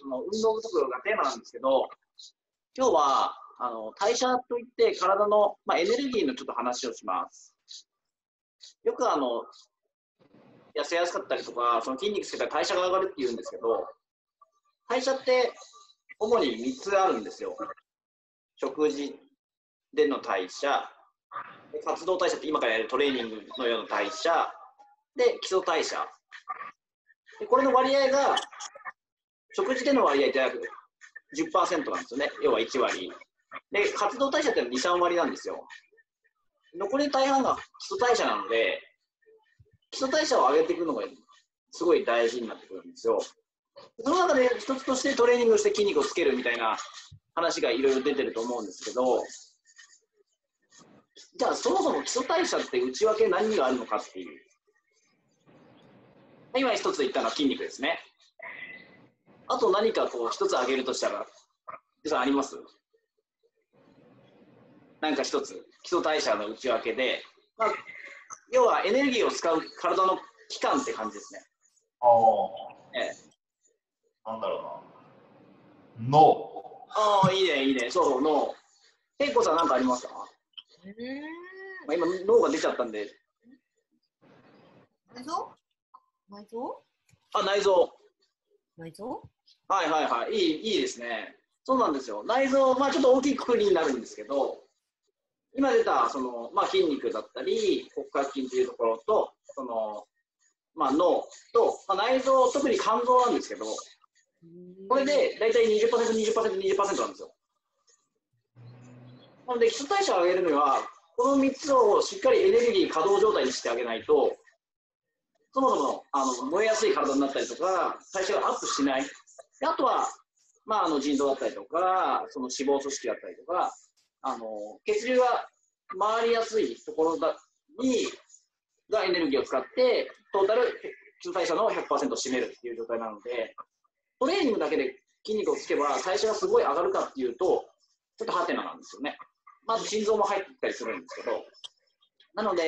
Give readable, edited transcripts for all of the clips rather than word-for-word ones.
その運動不足がテーマなんですけど、今日は代謝といって体の、エネルギーのちょっと話をします。よく痩せやすかったりとか、その筋肉つけたら代謝が上がるって言うんですけど、代謝って主に3つあるんですよ。食事での代謝、活動代謝って今からやるトレーニングのような代謝、で、基礎代謝。でこれの割合が、食事での割合って約 10% なんですよね。要は1割。で、活動代謝って2、3割なんですよ。残り大半が基礎代謝なので、基礎代謝を上げていくのがすごい大事になってくるんですよ。その中で一つとしてトレーニングをして筋肉をつけるみたいな話がいろいろ出てると思うんですけど、じゃあそもそも基礎代謝って内訳何があるのかっていう。今一つ言ったのは筋肉ですね。あと何かこう一つ挙げるとしたら、あります？なんか一つ基礎代謝の内訳で、要はエネルギーを使う体の器官って感じですね。 なんだろうな。脳。 いいね、いいね。そう、脳。けいこさん、なんかありますか？今、脳が出ちゃったんで。 内臓？ 内臓。 内臓？ はいはいはい。いいですね。そうなんですよ。内臓、ちょっと大きいくくりになるんですけど、今出た筋肉だったり骨格筋というところと脳と、内臓、特に肝臓なんですけど、これで大体 20%、20%、20% なんですよ。なので基礎代謝を上げるにはこの3つをしっかりエネルギー稼働状態にしてあげないと、そもそも燃えやすい体になったりとか代謝がアップしない。あとは、腎臓だったりとかその脂肪組織だったりとか血流が回りやすいところがエネルギーを使ってトータル基礎代謝の 100% を占めるっていう状態なので、トレーニングだけで筋肉をつけば代謝がすごい上がるかっていうとちょっとハテナなんですよね。まず心臓も入ってきたりするんですけど、なの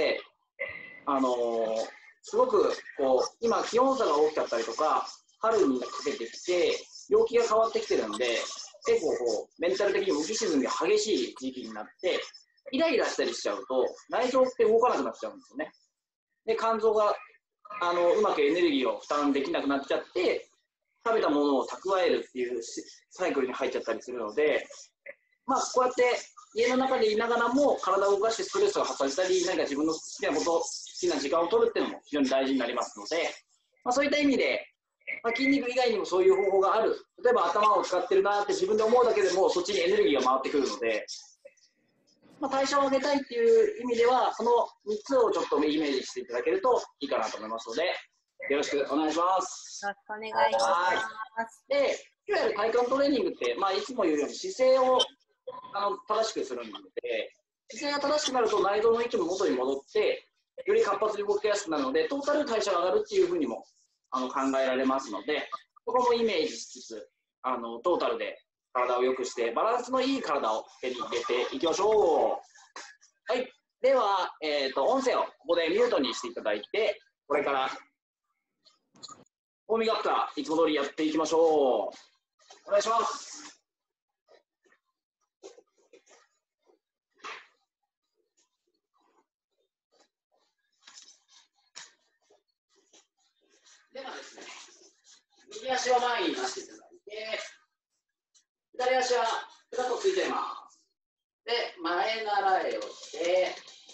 ですごく今気温差が大きかったりとか春にかけてきて陽気が変わってきてるんで、結構メンタル的に浮き沈みが激しい時期になってイライラしたりしちゃうと内臓って動かなくなっちゃうんですよね。で肝臓がうまくエネルギーを負担できなくなっちゃって食べたものを蓄えるっていうサイクルに入っちゃったりするので、こうやって家の中でいながらも体を動かしてストレスを発散したり何か自分の好きなこと、好きな時間を取るっていうのも非常に大事になりますので、そういった意味で、筋肉以外にもそういう方法がある。例えば頭を使ってるなって自分で思うだけでもそっちにエネルギーが回ってくるので、代謝を上げたいっていう意味ではその3つをちょっとイメージしていただけるといいかなと思いますので、よろしくお願いします。 よろしくお願いします。 で、いわゆる体幹トレーニングって、いつも言うように姿勢を正しくするので、姿勢が正しくなると内臓の位置も元に戻ってより活発に動きやすくなるので、トータル代謝が上がるっていうふうにも考えられますので、ここもイメージしつつトータルで体を良くしてバランスのいい体を手に入れていきましょう。はい、では、音声をここでミュートにしていただいて、これからウォーミングアップからいつも通りやっていきましょう。お願いします。ではですね、右足を前に出していただいて、左足はペタッとついています。で、前習いをして、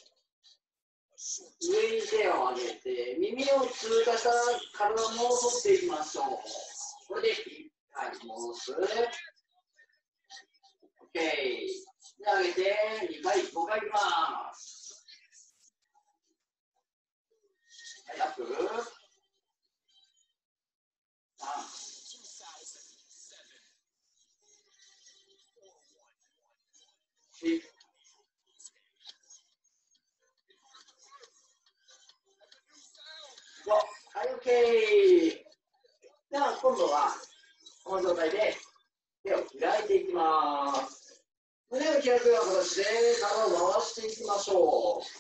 上に手を上げて、耳を通過した体も反っていきましょう。これで1回戻す。OK。で、上げて、2回、5回いきます。はい、アップ。はい、OK。では、今度は、この状態で手を開いていきます。胸を開くような形で体を回していきましょう。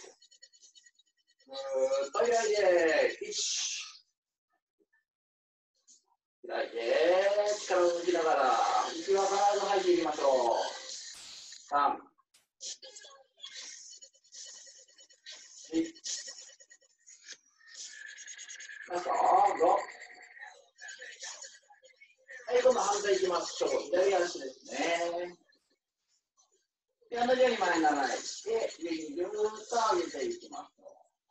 ぐーっと開いて、1、 開いて、力を抜きながら、息は必ず吐いていきましょう。3、4、ラスト、5。はい、今度反対いきましょう。左足ですね。で、同じように前に習いして、上にぐーっと上げていきましょ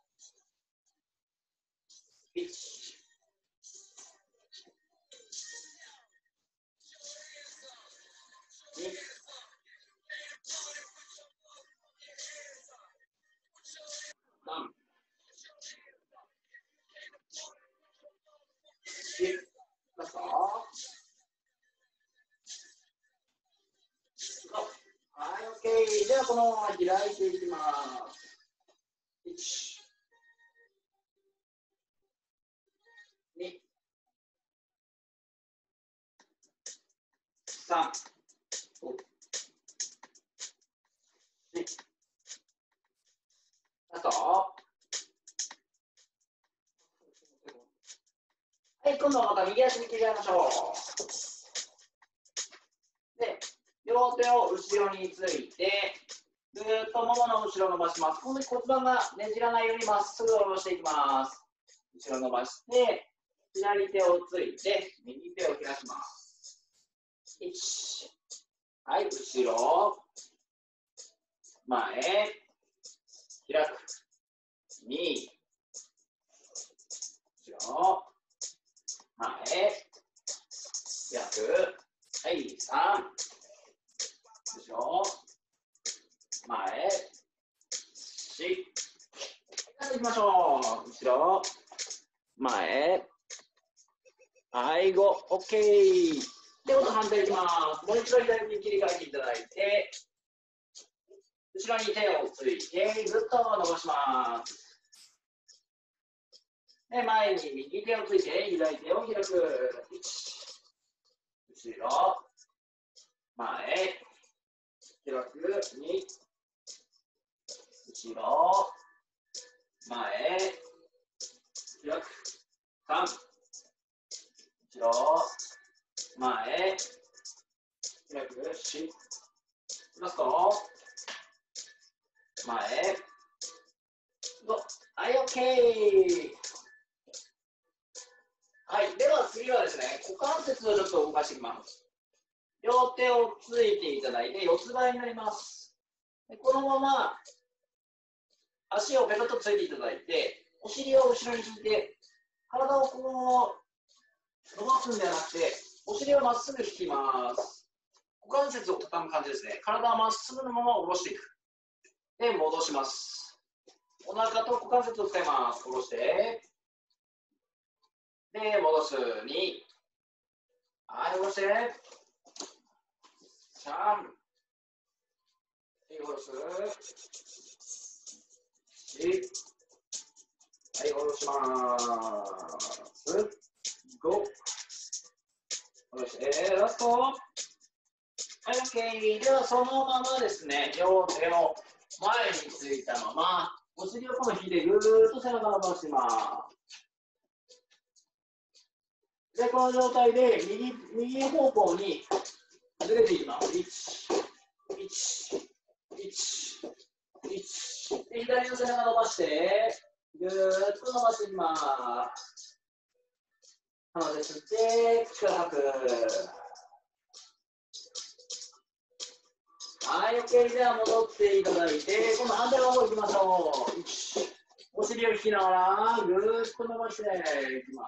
う。1、2、3、4、ラスト。はい、OK。では、このまま開いていきます。1、2、3、4、ラスト。はい、今度はまた右足に切り替えましょう。で、両手を後ろについて、ぐーっとももの後ろ伸ばします。この時骨盤がねじらないようにまっすぐ下ろしていきます。後ろ伸ばして、左手をついて、右手を開きます。1、はい、後ろ、前、開く。2、後ろ、前、開く。はい、3、後ろ、前、4、やっていきましょう。後ろ、前、はい、5、OK。で、音反対いきます。もう一度左に切り替えていただいて、後ろに手をついて、ぐっと伸ばします。で、前に右手をついて、左手を開く。1、後ろ、前、開く。2、後ろ、前、開く。3、後ろ、前、開く。4、ラスト、前、5、はい、OK。はい、では次はですね、股関節をちょっと動かしていきます。両手をついていただいて、四つ倍になります。でこのまま、足をペタッとついていただいて、お尻を後ろに引いて、体をこう、伸ばすんではなくて、お尻をまっすぐ引きます。股関節を畳む感じですね。体はまっすぐのまま下ろしていく。で、戻します。お腹と股関節を使います。下ろして。で、戻す。2。はい、下ろして。3。はい、下ろす。4。はい、下ろします。5。下ろして、ラスト。はい、OK。では、そのままですね、両手を前についたまま、お尻をこの引いてぐーっと背中伸ばします。で、この状態で右方向にずれていきます。1、1、1、1。で、左の背中伸ばして、ぐーっと伸ばしていきます。鼻で吸って、口から吐く。はい、OK。では戻っていただいて、今度反対の方行きましょう。1、お尻を引きながら、ぐーっと伸ばしていきます。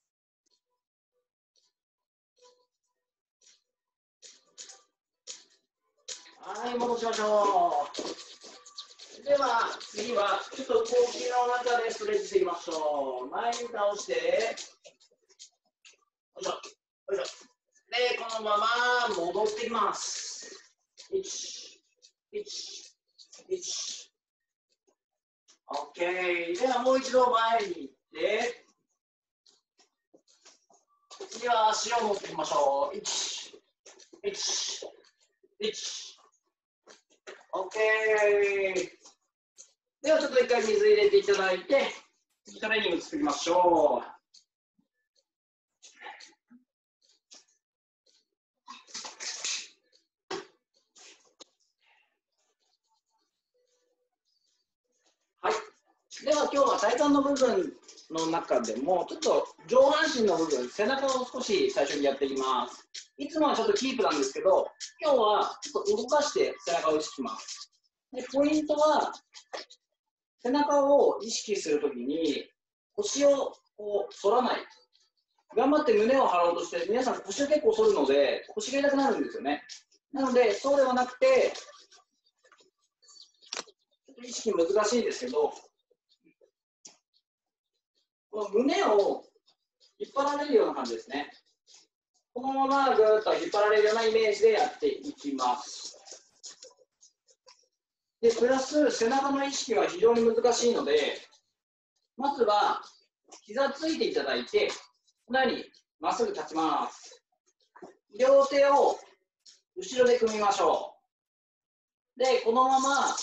はい、戻しましょう。では、次は、ちょっと動きの中でストレッチしていきましょう。前に倒して、よいしょ、よいしょ。で、このまま戻っていきます。1、1、1。OK。では、もう一度前に行って、次は足を持っていきましょう。1、1、1。OK。ではちょっと一回水入れていただいて、トレーニング作りましょでは今日は体幹の部分の中でもちょっと上半身の部分、背中を少し最初にやっていきます。いつもはちょっとキープなんですけど、今日はちょっと動かして背中を意識します。でポイントは背中を意識するときに腰をこう反らない。頑張って胸を張ろうとして皆さん腰を結構反るので腰が痛くなるんですよね。なのでそうではなくてちょっと意識難しいんですけど、この胸を引っ張られるような感じですね。このままぐーっと引っ張られるようなイメージでやっていきます。でプラス背中の意識は非常に難しいので、まずは膝ついていただいて、このようにまっすぐ立ちます。両手を後ろで組みましょう。でこのまま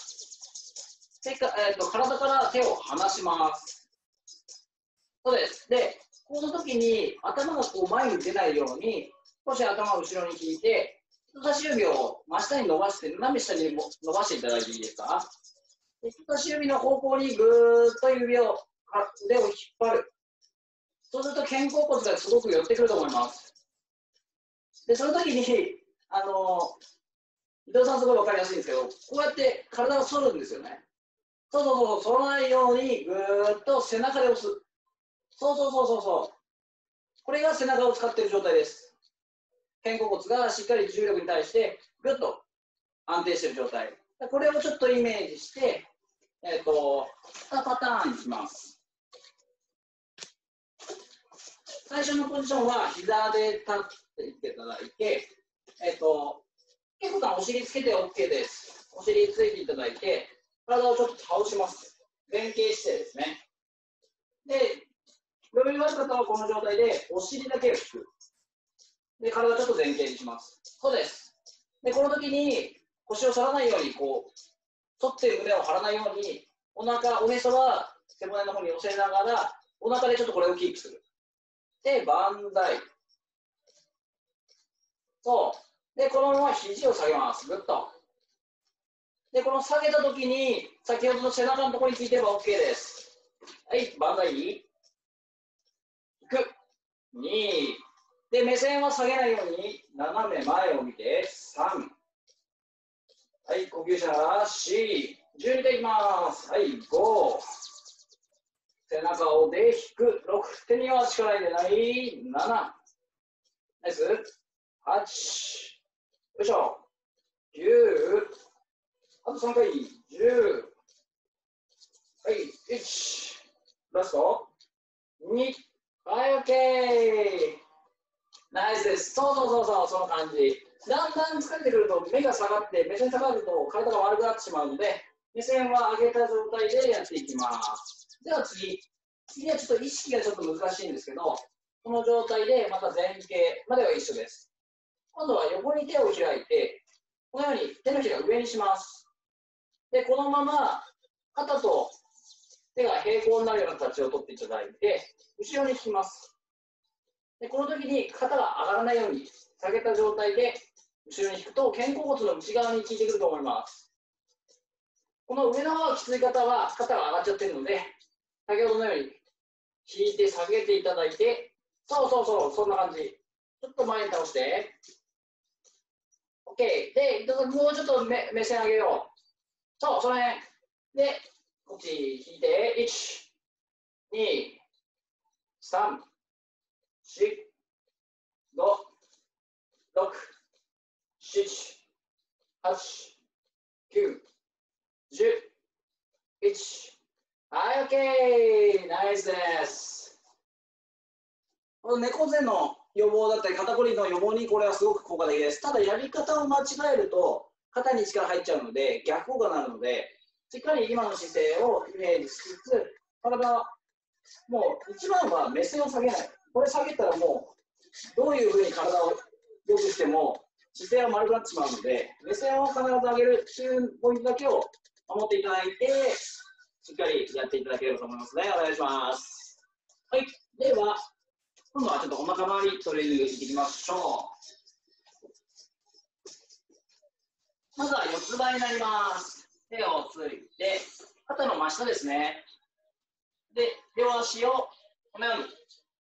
体から手を離します。そうです。でこの時に頭がこう前に出ないように少し頭を後ろに引いて、人差し指を真下に伸ばして斜め下に伸ばしていただいていいですか。で人差し指の方向にぐーっと腕を引っ張る。そうすると肩甲骨がすごく寄ってくると思います。でその時に伊藤さんすごい分かりやすいんですけど、こうやって体を反るんですよね。そう反らないようにぐーっと背中で押す。そう。これが背中を使っている状態です。肩甲骨がしっかり重力に対してぐっと安定している状態。これをちょっとイメージして、2パターンにします。最初のポジションは膝で立っていっていただいて、結構お尻つけて OK です。お尻ついていただいて、体をちょっと倒します。前傾姿勢ですね。で、余裕がある方はこの状態でお尻だけを引く。で、体をちょっと前傾にします。そうです。で、この時に腰を反らないように、こう、反っている胸を張らないように、おへそは背骨の方に寄せながら、お腹でちょっとこれをキープする。で、万歳。そう。で、このまま肘を下げます。ぐっと。で、この下げたときに、先ほどの背中のところに効いてれば OK です。はい、万歳。引く。2。で、目線は下げないように、斜め前を見て、3。はい、呼吸しながら、4。12回いきます。はい、5。背中をで引く。6。手には力入れない。7。ナイス。8。よいしょ。9。あと3回。10。はい、1。ラスト。2。はい、OK。ナイスです。そう、その感じ。だんだん疲れてくると目が下がって、目線下がると体が悪くなってしまうので、目線は上げた状態でやっていきます。では次はちょっと意識がちょっと難しいんですけど、この状態でまた前傾までは一緒です。今度は横に手を開いて、このように手のひらを上にします。で、このまま肩と手が平行になるような形をとっていただいて、後ろに引きます。で、この時に肩が上がらないように下げた状態で後ろに引くと肩甲骨の内側に効いてくると思います。この上の方がきつい方は肩が上がっちゃってるので、先ほどのように引いて下げていただいて、そんな感じ。ちょっと前に倒して。OK。で、もうちょっと目線上げよう。そう、その辺。で、こっち引いて、1、2、3、4、5、6、7、8、9、10、1。はい、OK。ナイスです。この猫背の予防だったり、肩こりの予防にこれはすごく効果的です。ただ、やり方を間違えると、肩に力入っちゃうので、逆効果になるので、しっかり今の姿勢をイメージしつつ、体、もう一番は目線を下げない。これ下げたらもう、どういうふうに体を良くしても、姿勢は丸くなってしまうので、目線を必ず上げるっていうポイントだけを守っていただいて、しっかりやっていただければと思いますね。お願いします。はい。では、今度はちょっとお腹周りトレーニングいっていきましょう。まずは四つ葉になります。手をついて、肩の真下ですね。 で、両足をこのように。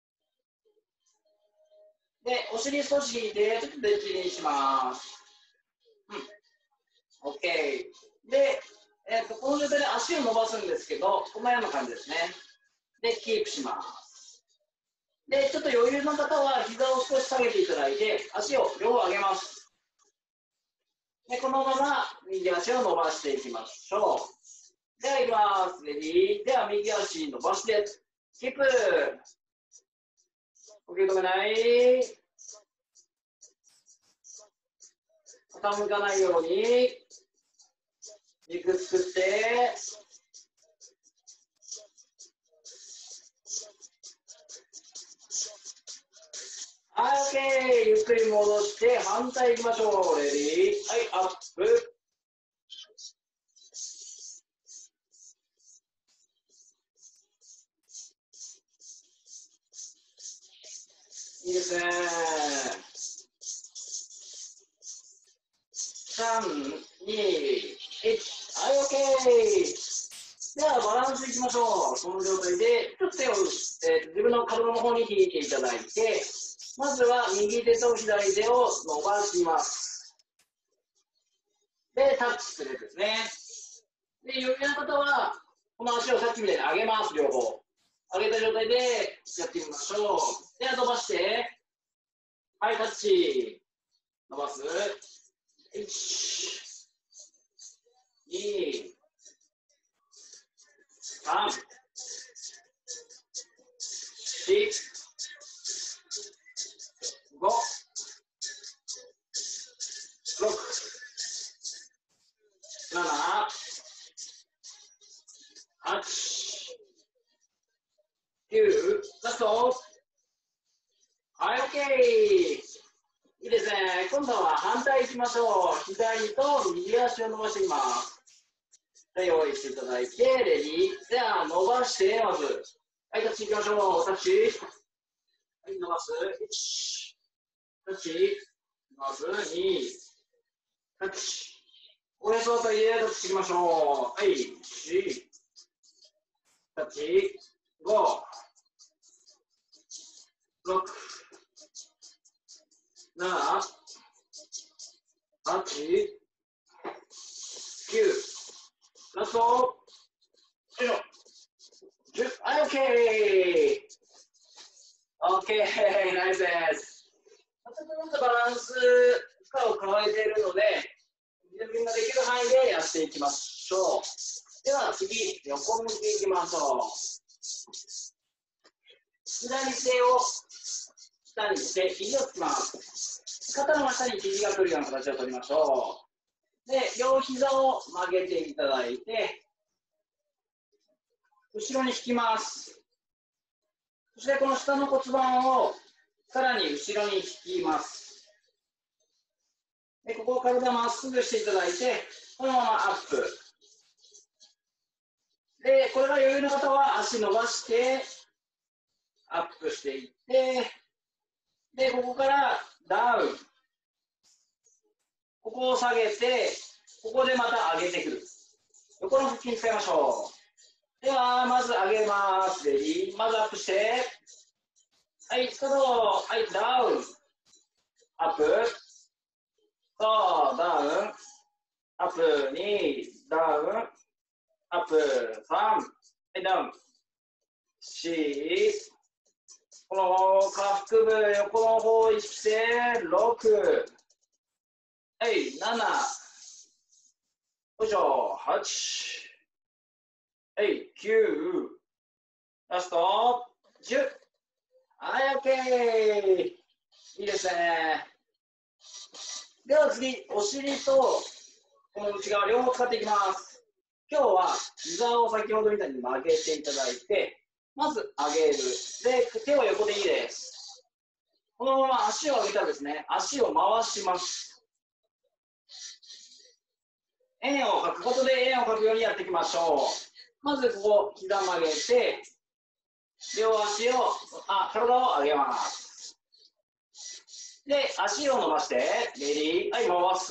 で、お尻少し引いて、ちょっとできにします。OK。で、この状態で足を伸ばすんですけど、このような感じですね。で、キープします。で、ちょっと余裕の方は膝を少し下げていただいて、足を両方上げます。で、このまま右足を伸ばしていきましょう。では、いきます。レディー。では、右足伸ばして、キープ。呼吸止めない。傾かないように。軸作って。はい、OK。ゆっくり戻して、反対行きましょう。レディー。はい、アップ。いいですね。3、2、1。はい、OK。では、バランスいきましょう。この状態で、ちょっと手を、自分の体の方に引いていただいて、まずは右手と左手を伸ばします。で、タッチするですね。で、余裕の方は、この足をさっきみたいに上げます、両方。上げた状態でやってみましょう。では、伸ばして、はい、タッチ。伸ばす。1、2、3、4、5、6、7、8、9、ラスト。はい、OK。いいですね。今度は反対いきましょう。左と右足を伸ばしていきます。で、用意していただいて、レディー。では、伸ばして、まず。はい、タッチいきましょう。タッチ。はい、伸ばす。1、タッチ。伸ばす。2、タッチ。おへそあたりでタッチいきましょう。はい、4、タッチ。5、6、7、8、9、ラスト、よいしょ、10、はい、OK。OK、ナイスです。ちょっとバランス、負荷を加えているので、自分ができる範囲でやっていきましょう。では次、横向きいきましょう。左手を下にして、肘をつきます。肩の下に肘が来るような形をとりましょう。で、両膝を曲げていただいて、後ろに引きます。そしてこの下の骨盤をさらに後ろに引きます。で、ここを体まっすぐしていただいて、このままアップ。で、これが余裕の方は足伸ばして、アップしていって、で、ここからダウン。ここを下げて、ここでまた上げてくる。横の腹筋使いましょう。では、まず上げます。レディー。まずアップして。はい、スタート。はい、ダウン。アップ。そう、ダウン。アップ。2、ダウン。アップ。3、はい、ダウン。4、この下腹部、横の方を意識して、6、はい、7、よいしょ、8、はい、9、ラスト、10。はい、OK。いいですね。では次、お尻とこの内側、両方使っていきます。今日は膝を先ほどみたいに曲げていただいて、まず上げる。で、手は横でいいです。このまま足を上げたらですね、足を回します。円を描くことで円を描くようにやっていきましょう。まずここ、膝曲げて、両足を、体を上げます。で、足を伸ばして、レディー、はい、回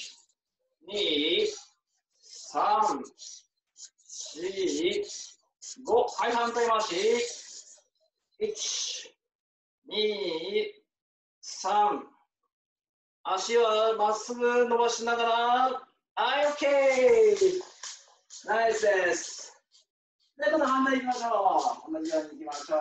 す。1、2、3、4、 5、はい、反対回し。1、2、3。足はまっすぐ伸ばしながら、はい、OK。ナイスです。で、今度反対行きましょう。同じように行きましょう。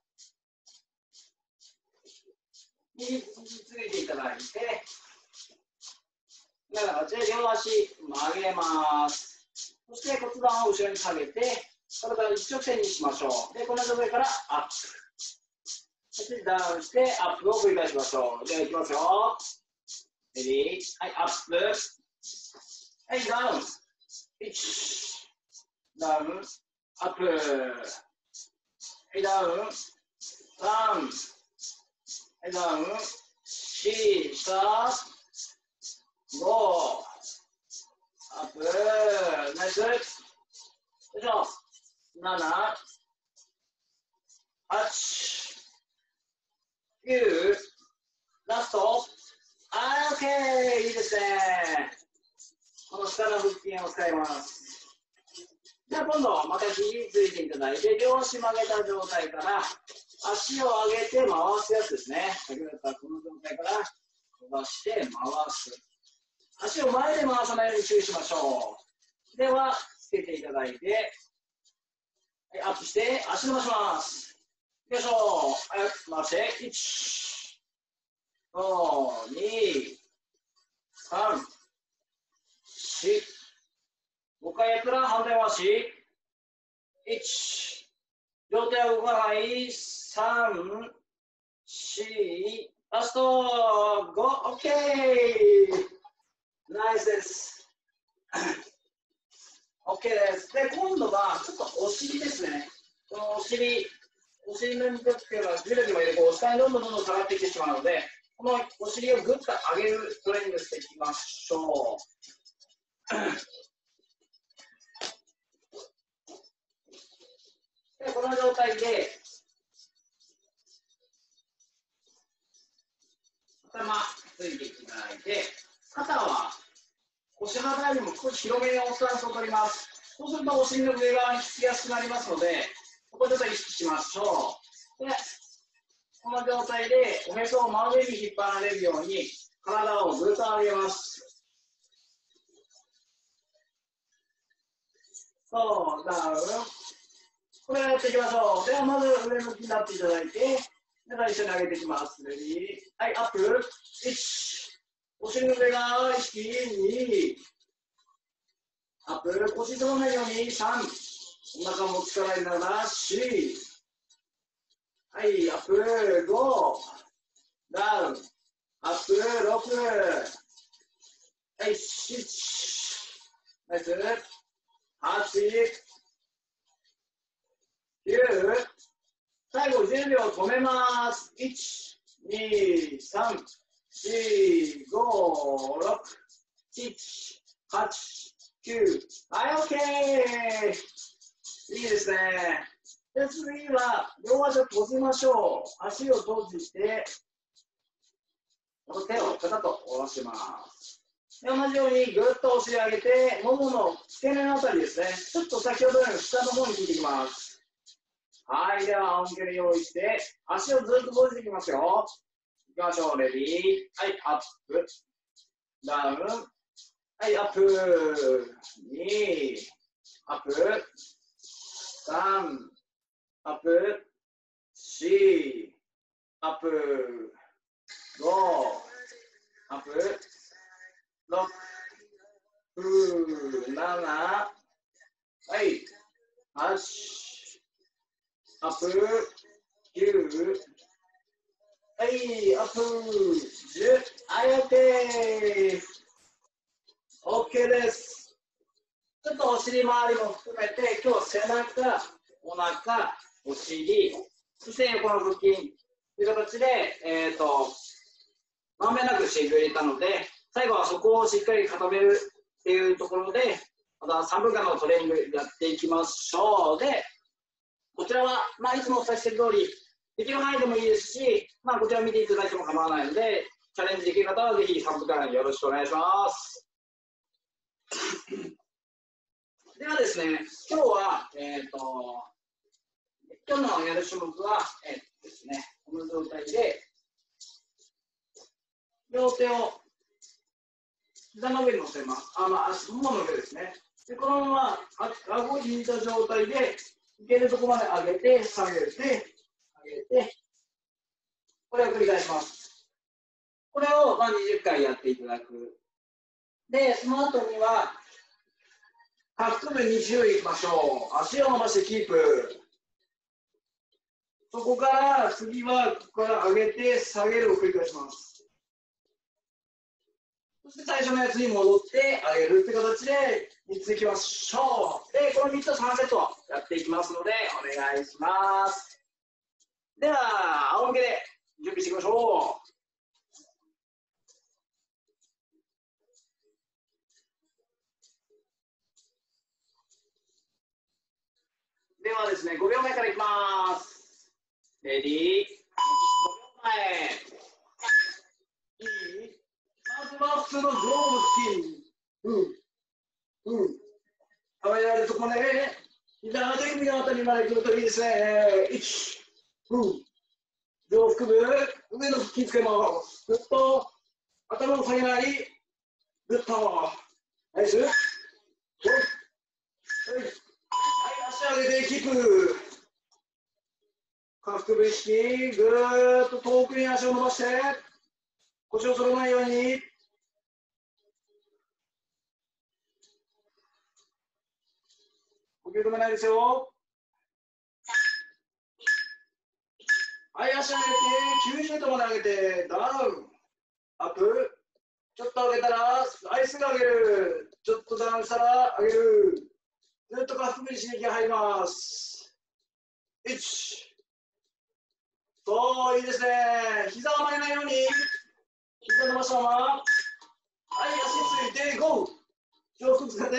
右つけていただいて、こんな形で両足曲げます。そして骨盤を後ろに下げて、体を一直線にしましょう。で、この状態からアップ。そしてダウンして、アップを繰り返しましょう。では、いきますよ。レディー。はい、アップ。はい、ダウン。1、ダウン、アップ。はい、ダウン。3、はい、ダウン。4、下。5、アップ。ナイス。よいしょ。7、8、9、ラスト。はい、OK。いいですね。この下の腹筋を使います。では今度、また肘についていただいて、両足曲げた状態から、足を上げて回すやつですね。先ほど言ったこの状態から伸ばして回す。足を前で回さないように注意しましょう。では、つけていただいて、はい、アップして、足伸ばします。よいしょ。はい、回して、1、5、2、3、4、5回やったら反対回し。1、両手は動かない。3、4、ラスト、5、OK。ナイスです。OK です。で、今度はちょっとお尻ですね。このお尻の肉っていうのはじれじれこう下にどんどん下がってきてしまうので、このお尻をぐっと上げるトレーニングしていきましょう。で、この状態で、頭ついていただいて、肩は腰幅よりも少し広めのスタンスを取ります。そうするとお尻の上側につきやすくなりますので、ここちょっと意識しましょう。で、この状態でおへそを真上に引っ張られるように体をぐっと上げます。そう、ダウン。これをやっていきましょう。ではまず上向きになっていただいて、では一緒に上げていきます。レディー。はい、アップ。1。お尻の上が意識。2。アップ。腰つまないように。3。お腹も力入れながら。4。はい、アップ。5。ダウン。アップ。6。はい、7。ナイス。8。9。最後10秒止めます。1、2、3、4、5、6、7、8、9。はい、OK。いいですね。で、次は両足を閉じましょう。足を閉じて、この手をペタッと下ろします。で、同じようにぐっとお尻上げて、ももの付け根のあたりですね。ちょっと先ほどより下の方に引いていきます。はい、では、仰向けで用意して、足をずっと閉じていきますよ。いきましょう、レディー。はい、アップ。ダウン。はい、アップ。2、アップ。3、アップ。4、アップ。5、アップ。6、7、はい、8、アップ、9、はい、アップ、10、はい、OK。OK です。ちょっとお尻周りも含めて、今日背中、お腹、お尻、そして横の腹筋という形で、まんべんなくしてくれたので、最後はそこをしっかり固めるっていうところで、また3分間のトレーニングやっていきましょう。で、こちらは、いつもお伝えしている通り、できる範囲でもいいですし、こちらを見ていただいても構わないので、チャレンジできる方はぜひ3分間よろしくお願いします。ではですね、今日は、 今日のやる種目は、ですね、この状態で、両手を膝の上に乗せます。足ももの上ですね。で、このまま顎を引いた状態で、いけるところまで上げて、下げて、上げて、これを繰り返します。これを20回やっていただく。で、その後には、下腹部2周いきましょう。足を伸ばしてキープ。そこから次はここから上げて下げるを繰り返します。そして最初のやつに戻って上げるって形で3ついきましょう。で、この3つを3セットやっていきますのでお願いします。では、仰向けで準備していきましょう。ではですね、5秒前からいきます。レディー、5秒前。まずは普通の上部付近。上げられるところで、膝が手首のあたりまで来るといいですね。上腹部、上の腹筋つけます。ぐっと頭を下げない。ぐっと。ナイス。はい、足上げてキープ。下腹部意識、ぐーっと遠くに足を伸ばして、腰を反らないように。呼吸止めないですよ。はい、足上げて、90度まで上げて、ダウン、アップ。ちょっと上げたら、アイスが上げる。ちょっとダウンしたら上げる。ずっと下腹部に刺激が入ります。1。そう、いいですね。膝を曲げないように、膝伸ばしたまま。はい、足について、ゴー。上腹使って、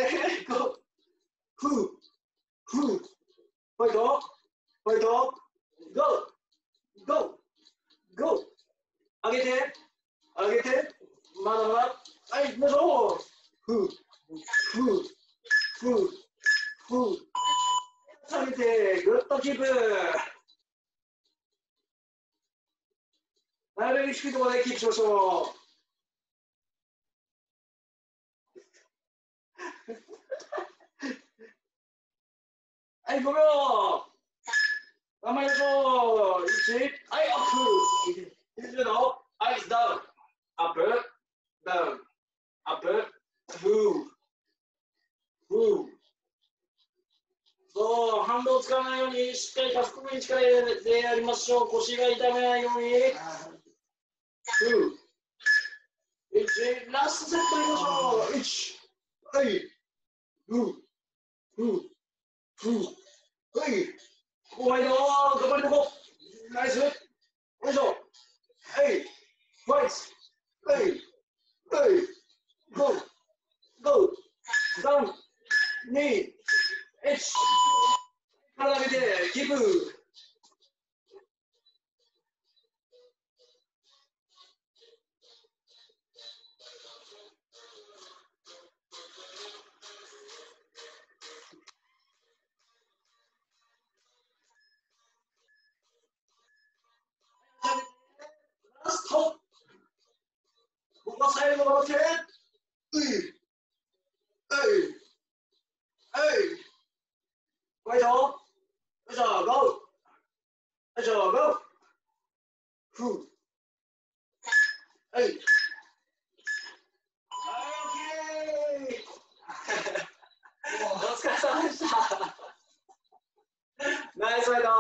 ゴー。フー。フー。ファイト。ファイト。ゴー。ゴー。ゴー。上げて。上げて。まだまだ。はい、行きましょう。フー。フー。フー。フー。下げて、ぐっとキープ。なるべく低いところでキープしましょう。はい、5秒。頑張りましょう。1、はい、アップ。90度。はい、ダウン。アップ。ダウン。アップ。フー。フー。そう、反動を使わないように、しっかり下腹部に力入れてやりましょう。腰が痛めないように。フー。1、ラストセットいきましょう。1、はい。フー。フー。フー。はい。後輩の頑張りとこ。ナイス。よいしょ。はい。ファイト。はい。はい。ゴー。ゴー。ダウン。2、1。体上げて、キープ。ラスト。ここは最後のロケ。うい。はい。はい。ファイト。よいしょ、ゴー。よいしょ、ゴー。フー。はい。はい、オッケー。お疲れ様でした。ナイスファイト。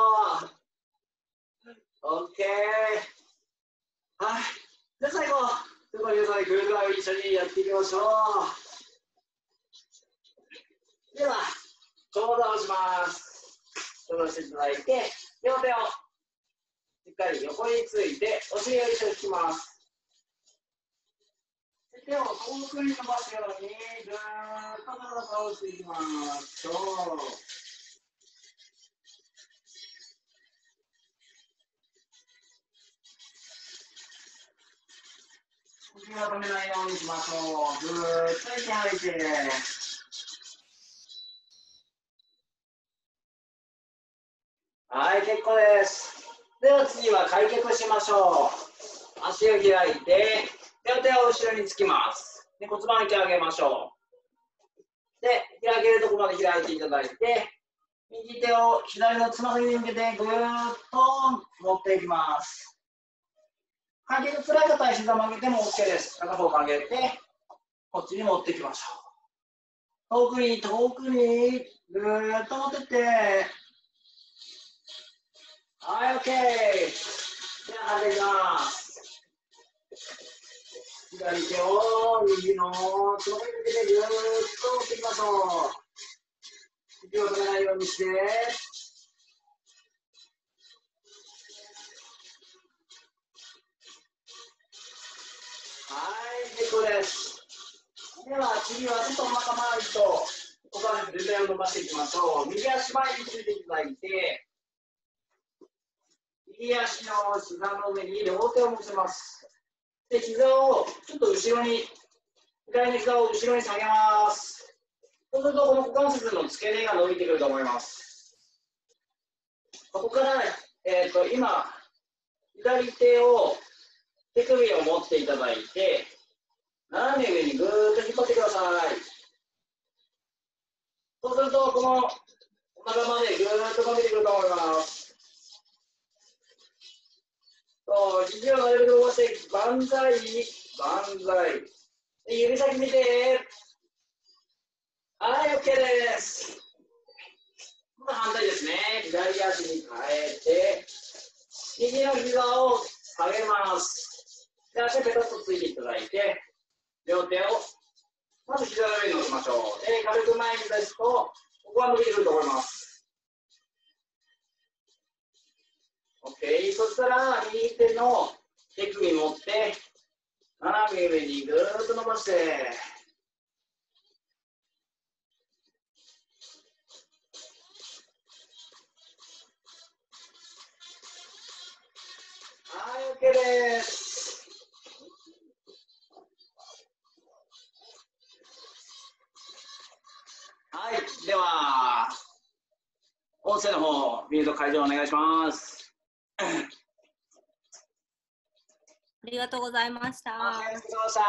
オッケー。はい。じゃあ最後、ちょっと皆さん、グループワーク一緒にやっていきましょう。では、頂戴します。頂戴していただいて、両手をしっかり横について、お尻を一緒に引きます。手を遠くに伸ばすように、ぐーっと体を倒していきましょう。呼吸を止めないようにしましょう。ぐーっと息吐いて。はい。 結構です。では次は開脚しましょう。足を開いて、両手を後ろにつきます。で骨盤息上げましょう。で、開けるところまで開いていただいて、右手を左のつま先に向けてぐーっと持っていきます。開脚つらい方は膝曲げても OK です。片方曲げて、こっちに持っていきましょう。遠くに遠くにぐーっと持ってって、はい、OK。では、始めます。左手を右のつま先に向けてぐーっと持っていきましょう。息を止めないようにして。はい、結構です。では次はちょっとお腹周りと股関節全体を伸ばしていきましょう。右足前についていただいて、右足の膝の上に両手を乗せます。で、膝をちょっと後ろに、左の膝を後ろに下げます。そうするとこの股関節の付け根が伸びてくると思います。ここから、今、左手を手首を持っていただいて、斜め上にぐーっと引っ張ってください。そうすると、このお腹までぐーっと伸びてくると思います。肘をなるべく伸ばして、万歳、万歳。で指先見て。はい、OK です。反対ですね。左足に変えて、右の膝を下げます。で、足をペタッとついていただいて、両手をまず膝の上に乗せましょう。で、軽く前に出すと、ここは伸びてくると思います。OK。そしたら、右手の手首持って、斜め上にぐーっと伸ばして、はい、OK です。はい、では、音声の方、ミュート解除お願いします。 ありがとうございました。 ありがとうございました。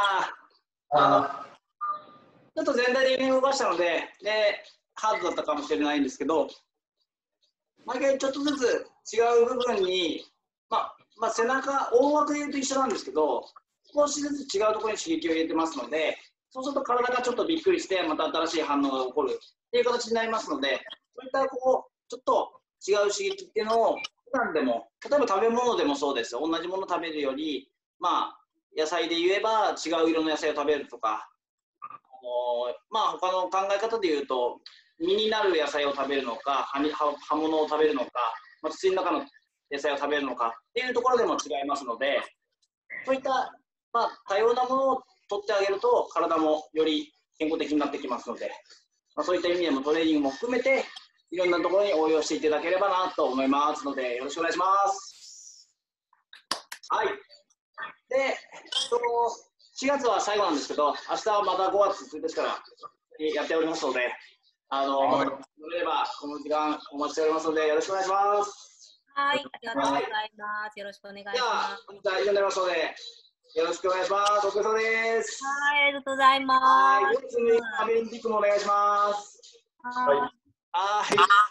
ちょっと全体的に動かしたので、ハードだったかもしれないんですけど、毎回ちょっとずつ違う部分に、背中、大枠で言うと一緒なんですけど、少しずつ違うところに刺激を入れてますので、そうすると体がちょっとびっくりして、また新しい反応が起こるっていう形になりますので、そういったちょっと違う刺激っていうのを、普段でも、例えば食べ物でもそうです。同じもの食べるより、野菜で言えば違う色の野菜を食べるとか、他の考え方で言うと、実になる野菜を食べるのか、葉物を食べるのか、土の中の野菜を食べるのかっていうところでも違いますので、そういった、多様なものを取ってあげると、体もより健康的になってきますので、そういった意味でもトレーニングも含めて、いろんなところに応用していただければなと思いますので、よろしくお願いします。はい。で、4月は最後なんですけど、明日はまた5月1日からやっておりますので、乗れればこの時間お待ちしておりますので、よろしくお願いします。 はい、ありがとうございます。よろしくお願いします。 では、本日は以上になりますので、よろしくお願いします。お疲れ様です。 はい、ありがとうございます。 はい、4月にパラリンピックもお願いします。 はい。 はい。